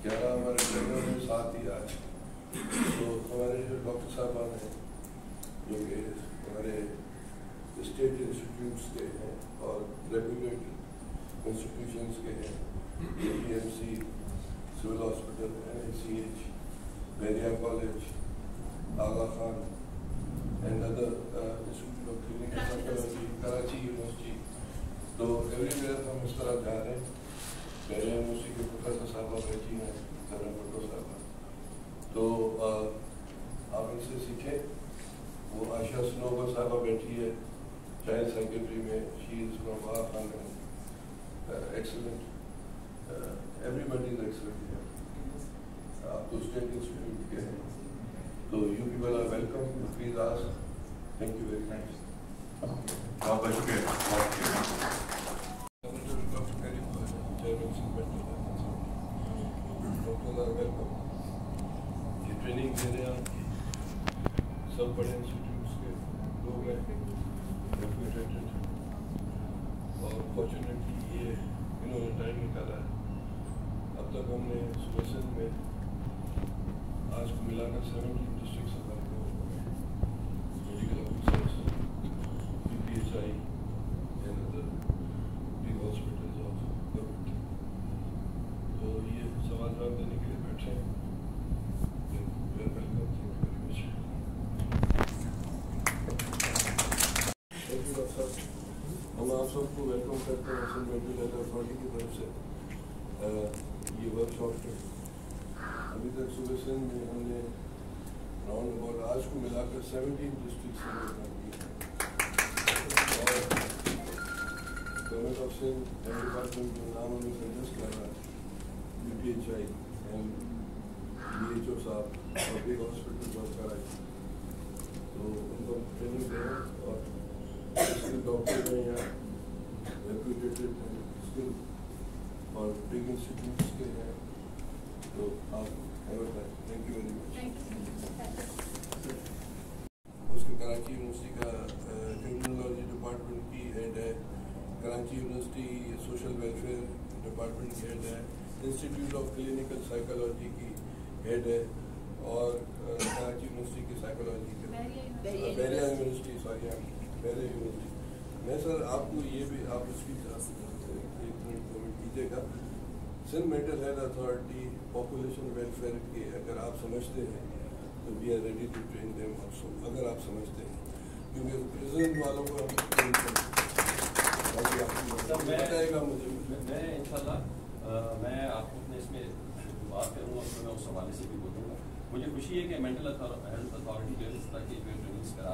11 हमारे ट्रेनर ने साथ दिया है। तो हमारे जो डॉक्टर साहबान हैं जो कि हमारे स्टेट इंस्टीट्यूट्स के हैं और रेगुलेटेड इंस्टीट्यूशंस के हैं, APMC, civil hospital, NICH, Bahria college, Aga Khan and other institute of clinical psychology, Karachi university. तो एवरीवेयर हम इस तरह जा रहे हैं। बेरिया यूनिवर्सिटी के प्रोफेसर साहबा बैठी हैं, करीम भट्टो साहबा, तो आप इनसे सीखें। वो आशा स्नोवर साहबा बैठी है चाइल्ड साइकेट्री में, she is from Aga Khan, excellent, everybody is excellent. आप तो स्टेट इंस्टीट्यूट के हैं, तो you people are welcome, please ask. Thank you very much. बहुत बहुत शुक्रिया। Doctor Karim Khawaja, chairman Sindh mental health authority, doctors are welcome. ये ट्रेनिंग दे रहे हैं आपकी, सब बड़े इंस्टीट्यूट्स के लोग हैं, रेप्यूटेटेड, और फॉर्चुनेटली ये इन्होंने टाइम निकाला है। अब तक हमने सुबह में आज को मिलाकर 17 डिस्ट्रिक्ट्स हमारे को medical officers, PPHI and other big hospitals of government. तो ये सवाल जवाब देने के लिए बैठे हैं। Welcome, thank you very much. हम आप सबको वेलकम करते हैं सिंध मेंटल हेल्थ अथॉरिटी की तरफ से ये वर्कशॉप में। अभी तक सुबह सिंध में हमने राउंड अबाउट आज को मिलाकर 17 डिस्ट्रिक्ट से और government of Sindh health department जो नाम हमें सजेस्ट कर रहा है, PPHI एंड DHO साहब और बिग हॉस्पिटल ऑफ कराची, तो उनको ट्रेनिंग दे रहे हैं। और स्किल डॉक्टर हैं यहाँ, रेप्यूटेटेड स्किल और बिग इंस्टीट्यूट्स के हैं, तो आप थैंक यू वेरी मच। उसके कराची यूनिवर्सिटी का क्रिमिनोलॉजी डिपार्टमेंट की हेड है, Karachi university social welfare department की हेड है, इंस्टीट्यूट ऑफ क्लिनिकल साइकोलॉजी की हेड है, और कराची यूनिवर्सिटी की साइकोलॉजी के Bahria university, sorry Bahria university. मैं सर आपको ये भी आप इसकी एक मिनट कमेंट कीजिएगा। Sindh mental health authority population welfare के अगर आप समझते हैं तो we are ready to train them also, अगर आप समझते हैं, क्योंकि प्रेजेंट वालों को हम ट्रेन बताएगा मुझे। मैं इंशाल्लाह मैं आपको अपने इसमें बात करूँगा, तो मैं उस हवाले से भी बोलूँगा। मुझे खुशी है कि मेंटल हेल्थ अथॉरिटी जो है इस तरह की ट्रेनिंग्स करा